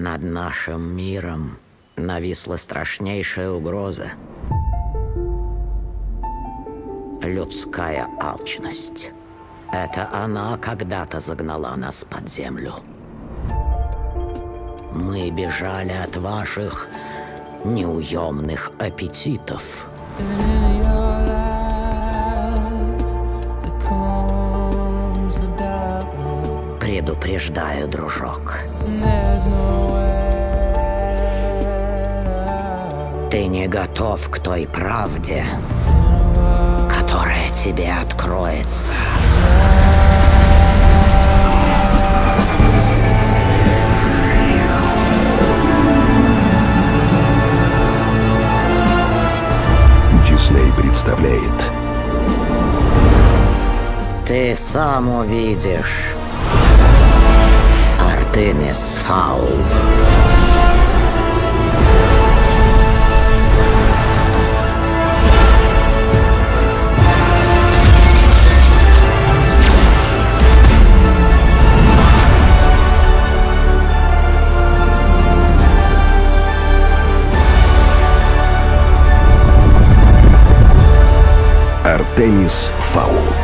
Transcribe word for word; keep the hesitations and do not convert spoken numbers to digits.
Над нашим миром нависла страшнейшая угроза. Людская алчность. Это она когда-то загнала нас под землю. Мы бежали от ваших неуемных аппетитов. Предупреждаю, дружок. Ты не готов к той правде, которая тебе откроется. Дисней представляет. Ты сам увидишь. Артемис Фаул. Артемис Фаул.